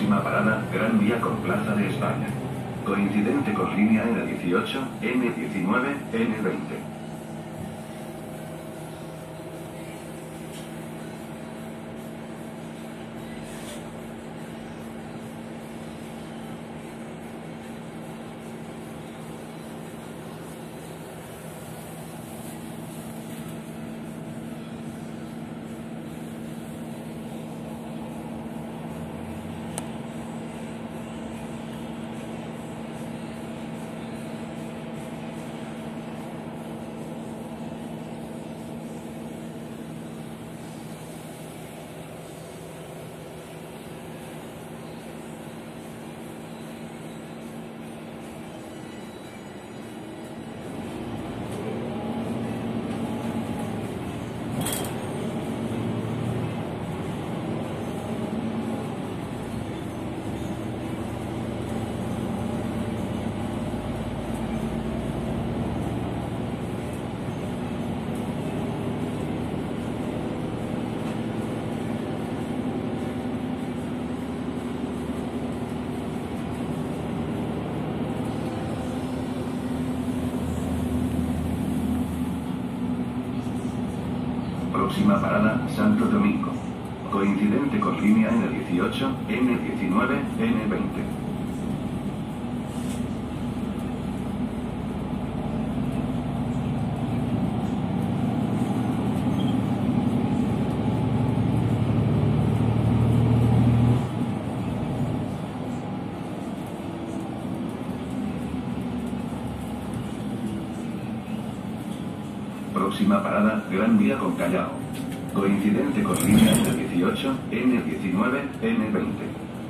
Próxima parada, Gran Vía con Plaza de España. Coincidente con línea N18, N19, N20. Próxima parada, Santo Domingo. Coincidente con línea N18, N19, N20. Próxima parada, Gran Vía con Callao. Coincidente con línea N18, N19, N20.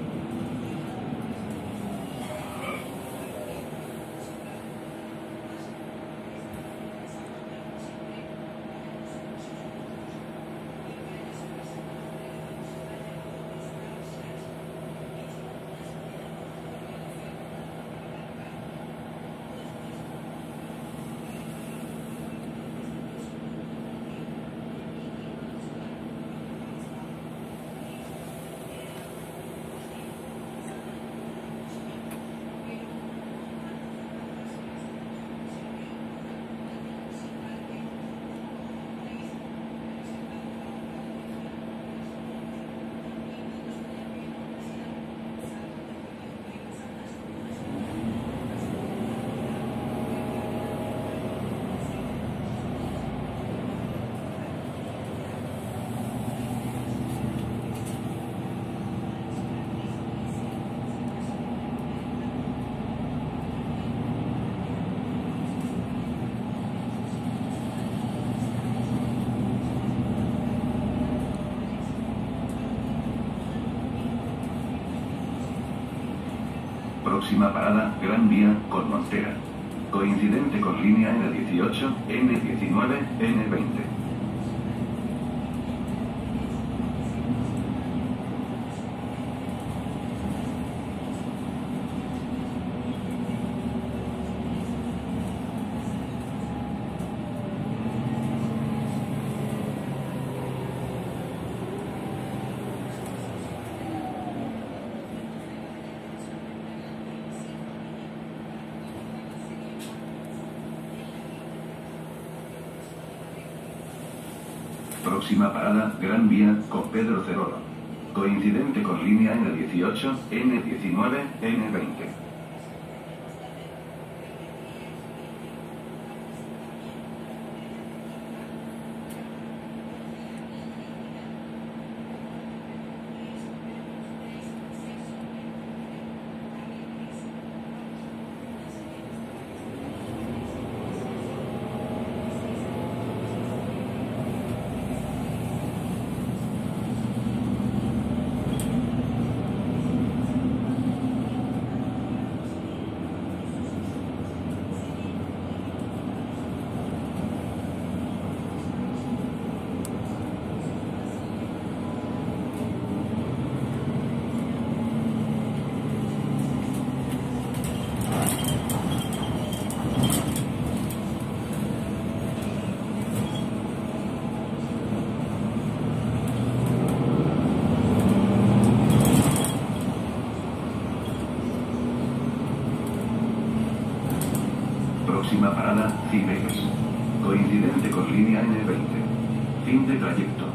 Próxima parada, Gran Vía con Montera. Coincidente con línea N18, N19, N20. Próxima parada, Gran Vía con Pedro Cerolo. Coincidente con línea N18, N19, N20. parada, Cibeles. Coincidente con línea N20. Fin de trayecto.